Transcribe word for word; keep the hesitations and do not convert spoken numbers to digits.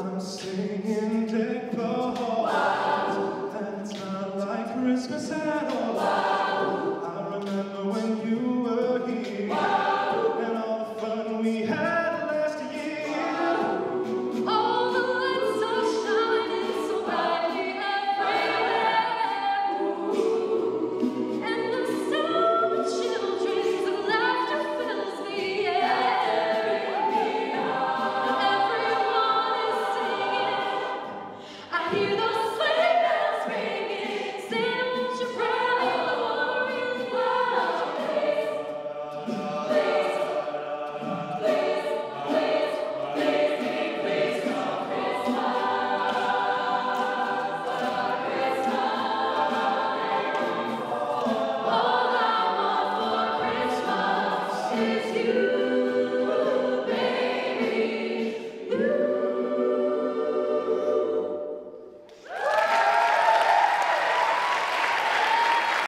I'm singing deck the halls, and it's not like Christmas at all. I remember when you were here, and all the fun we had last year. All the lights are shining so brightly everywhere, and the sound of children's laughter fills the air. Everyone is singing. I hear the